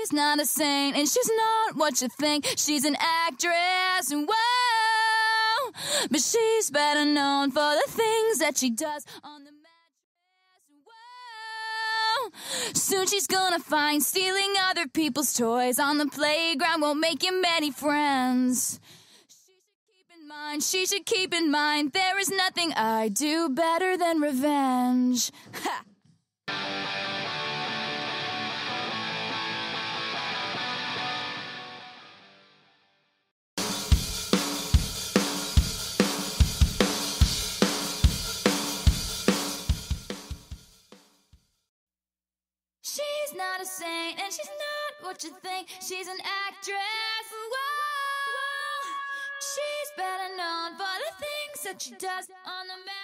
She's not a saint, and she's not what you think. She's an actress, whoa, but she's better known for the things that she does on the mattress, whoa. Soon she's gonna find stealing other people's toys on the playground won't make you many friends. She should keep in mind, there is nothing I do better than revenge. Ha! She's not a saint, and she's not what you think. She's an actress, whoa. She's better known for the things that she does on the